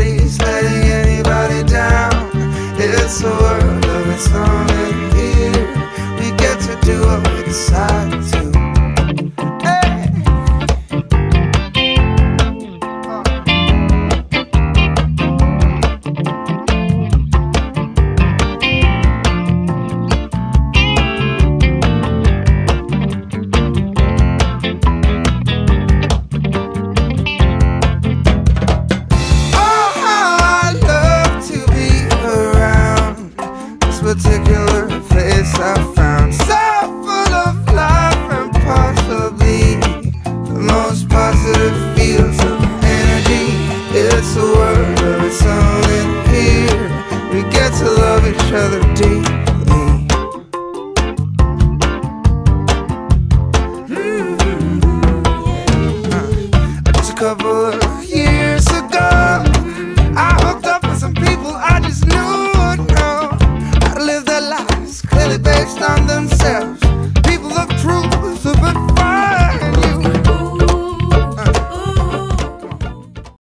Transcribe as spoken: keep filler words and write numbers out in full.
nobody's letting anybody down. It's a world of its own, and here we get to do what we decide to.